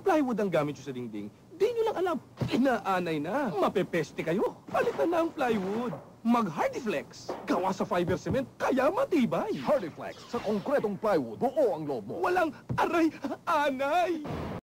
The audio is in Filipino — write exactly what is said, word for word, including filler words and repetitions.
plywood ang gamit nyo sa dingding, di nyo lang alam, inaanay na. Mapepeste kayo. Palitan na ang plywood. Mag-Hardiflex. Gawa sa fiber cement, kaya matibay. Hardiflex, sa konkretong plywood, buo ang loob mo. Walang aray-anay.